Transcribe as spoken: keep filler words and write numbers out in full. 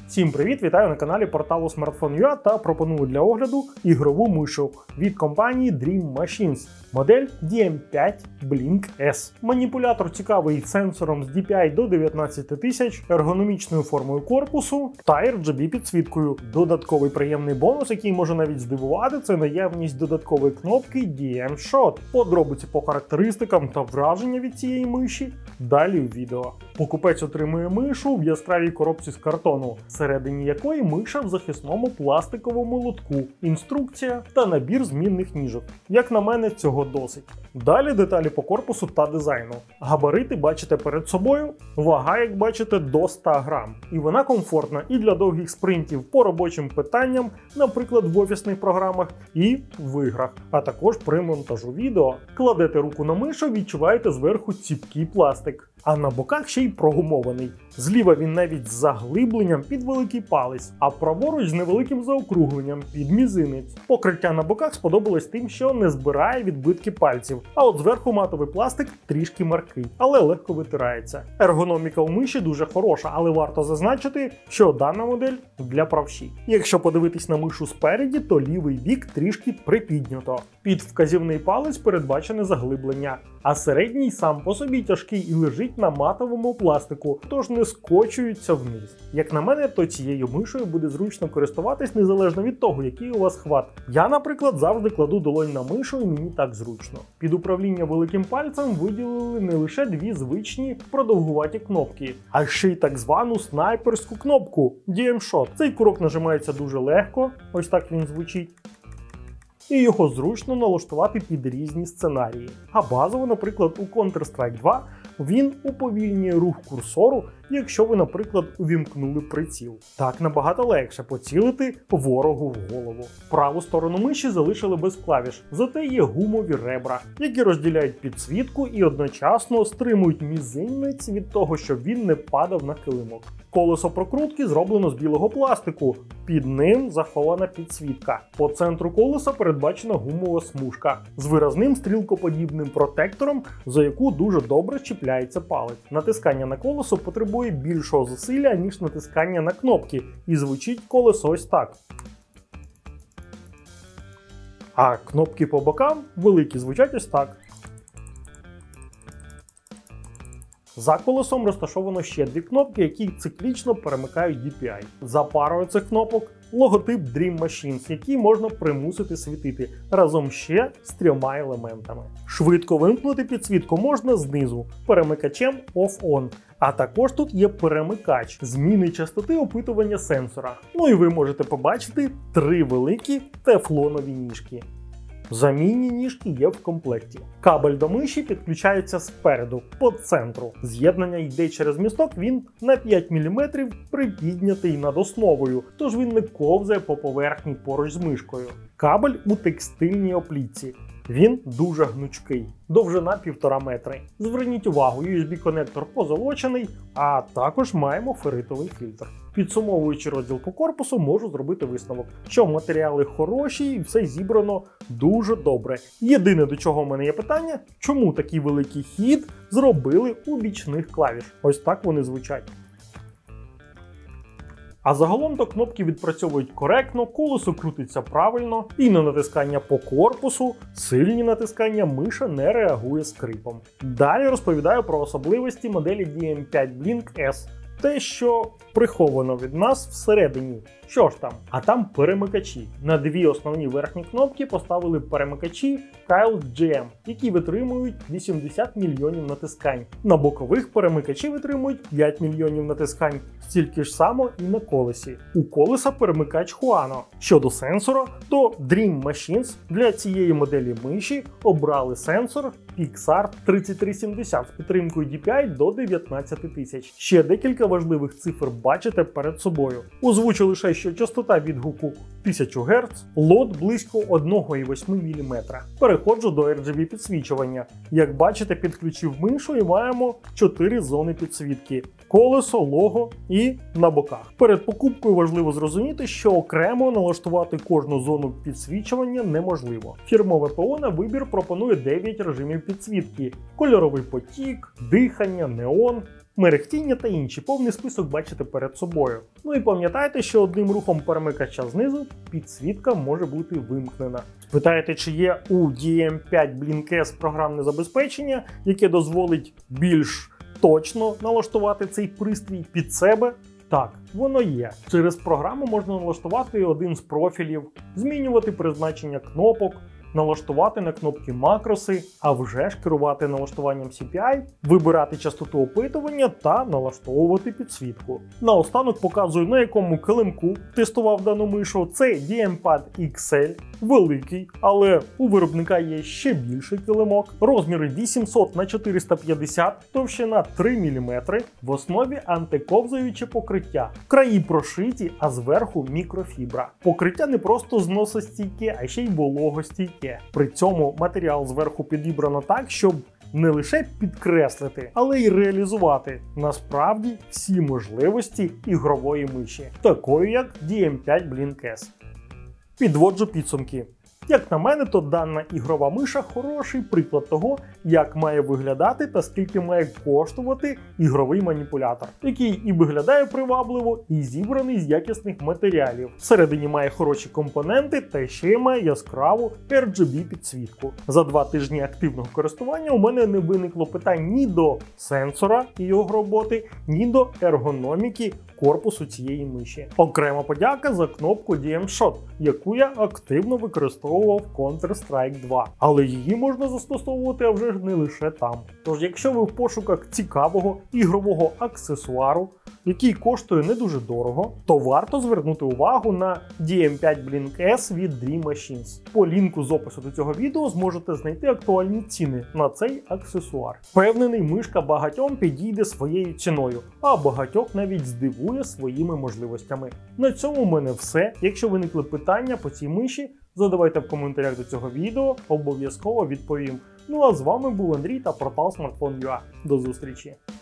Всім привіт! Вітаю на каналі порталу Smartphone точка ю а та пропоную для огляду ігрову мишу від компанії Dream Machines, модель ді ем п'ять Blink S. Маніпулятор цікавий сенсором з ді пі ай до дев'ятнадцяти тисяч, ергономічною формою корпусу та ар джі бі підсвіткою. Додатковий приємний бонус, який може навіть здивувати, це наявність додаткової кнопки ді ем Shot. Подробиці по характеристикам та враження від цієї миші далі в відео. Покупець отримує мишу в яскравій коробці з картону, всередині якої миша в захисному пластиковому лотку, інструкція та набір змінних ніжок. Як на мене, цього досить. Далі деталі по корпусу та дизайну. Габарити бачите перед собою, вага, як бачите, до ста грам. І вона комфортна і для довгих спринтів по робочим питанням, наприклад, в офісних програмах і в іграх, а також при монтажу відео. Кладете руку на мишу, відчуваєте зверху ціпкий пластик, а на боках ще й прогумований. Зліва він навіть з заглибленням під великий палець, а праворуч з невеликим заокругленням під мізинець. Покриття на боках сподобалось тим, що не збирає відбитки пальців, а от зверху матовий пластик трішки маркий, але легко витирається. Ергономіка у миші дуже хороша, але варто зазначити, що дана модель для правші. Якщо подивитись на мишу спереді, то лівий бік трішки припіднято. Під вказівний палець передбачене заглиблення, а середній сам по собі тяжкий і лежить на матовому пластику, тож не скочується вниз. Як на мене, то цією мишою буде зручно користуватись незалежно від того, який у вас хват. Я, наприклад, завжди кладу долонь на мишу і мені так зручно. Під управління великим пальцем виділили не лише дві звичні продовгуваті кнопки, а ще й так звану снайперську кнопку ді ем Shot. Цей курок нажимається дуже легко, ось так він звучить. І його зручно налаштувати під різні сценарії. А базово, наприклад, у Counter-Strike два він уповільнює рух курсору, якщо ви, наприклад, увімкнули приціл. Так набагато легше поцілити ворогу в голову. Праву сторону миші залишили без клавіш, зате є гумові ребра, які розділяють підсвітку і одночасно стримують мізинець від того, щоб він не падав на килимок. Колесо прокрутки зроблено з білого пластику, під ним захована підсвітка. По центру колеса передбачена гумова смужка з виразним стрілкоподібним протектором, за яку дуже добре чіпляється палець. Натискання на колесо потребує більшого зусилля, ніж натискання на кнопки, і звучить колесо ось так. А кнопки по бокам великі звучать ось так. За колесом розташовано ще дві кнопки, які циклічно перемикають ді пі ай. За парою цих кнопок логотип Dream Machines, який можна примусити світити, разом ще з трьома елементами. Швидко вимкнути підсвітку можна знизу, перемикачем Off-On. А також тут є перемикач зміни частоти опитування сенсора. Ну і ви можете побачити три великі тефлонові ніжки. Замінні ніжки є в комплекті. Кабель до миші підключається спереду, по центру. З'єднання йде через місток, він на п'ять міліметрів припіднятий над основою, тож він не ковзає по поверхні поруч з мишкою. Кабель у текстильній оплітці. Він дуже гнучкий, довжина півтора метри. Зверніть увагу, ю ес бі-конектор позолочений, а також маємо ферритовий фільтр. Підсумовуючи розділ по корпусу, можу зробити висновок, що матеріали хороші і все зібрано дуже добре. Єдине, до чого в мене є питання, чому такий великий хід зробили у бічних клавіш. Ось так вони звучать. А загалом то кнопки відпрацьовують коректно, колесо крутиться правильно, і на натискання по корпусу, сильні натискання миша не реагує скрипом. Далі розповідаю про особливості моделі ді ем п'ять Blink S. Те, що приховано від нас всередині. Що ж там? А там перемикачі. На дві основні верхні кнопки поставили перемикачі Кайл джі ем, які витримують вісімдесят мільйонів натискань. На бокових перемикачі витримують п'ять мільйонів натискань. Стільки ж само і на колесі. У колеса перемикач Huano. Щодо сенсора, то Dream Machines для цієї моделі миші обрали сенсор Pixar тридцять три сімдесят з підтримкою ді пі ай до дев'ятнадцяти тисяч. Ще декілька важливих цифр бачите перед собою. Озвучу лише, що частота відгуку тисяча герц, лот близько одна цілих вісім міліметра. Переходжу до ар джі бі підсвічування. Як бачите, підключив мишу і маємо чотири зони підсвітки. Колесо, лого і на боках. Перед покупкою важливо зрозуміти, що окремо налаштувати кожну зону підсвічування неможливо. Фірмове пе о на вибір пропонує дев'ять режимів підсвітки: кольоровий потік, дихання, неон, мерехтіння та інші. Повний список бачите перед собою. Ну і пам'ятайте, що одним рухом перемикача знизу підсвітка може бути вимкнена. Спитаєте, чи є у ді ем п'ять Blink-S програмне забезпечення, яке дозволить більш точно налаштувати цей пристрій під себе? Так, воно є. Через програму можна налаштувати один з профілів, змінювати призначення кнопок, налаштувати на кнопки макроси, а вже ж керувати налаштуванням сі пі ай, вибирати частоту опитування та налаштовувати підсвітку. Наостанок показую, на якому килимку тестував дану мишу. Це діємпад ікс ель, великий, але у виробника є ще більший килимок. Розміри вісімсот на чотириста п'ятдесят, товщина три міліметри, в основі антиковзаюче покриття. Краї прошиті, а зверху мікрофібра. Покриття не просто зносостійке, а ще й вологостійке. При цьому матеріал зверху підібрано так, щоб не лише підкреслити, але й реалізувати насправді всі можливості ігрової миші, такої як ді ем п'ять Blink-S. Підводжу підсумки. Як на мене, то дана ігрова миша хороший приклад того, як має виглядати та скільки має коштувати ігровий маніпулятор, який і виглядає привабливо, і зібраний з якісних матеріалів. Всередині має хороші компоненти та ще має яскраву ар джі бі підсвітку. За два тижні активного користування у мене не виникло питань ні до сенсора і його роботи, ні до ергономіки корпусу цієї миші. Окрема подяка за кнопку ді ем Shot, яку я активно використовував в Counter-Strike два. Але її можна застосовувати, а вже ж не лише там. Тож, якщо ви в пошуках цікавого ігрового аксесуару, який коштує не дуже дорого, то варто звернути увагу на ді ем п'ять Blink-S від Dream Machines. По лінку з опису до цього відео зможете знайти актуальні ціни на цей аксесуар. Впевнений, мишка багатьом підійде своєю ціною, а багатьох навіть здивує своїми можливостями. На цьому в мене все. Якщо виникли питання по цій миші, задавайте в коментарях до цього відео, обов'язково відповім. Ну а з вами був Андрій та портал смартфон крапка ю а. До зустрічі!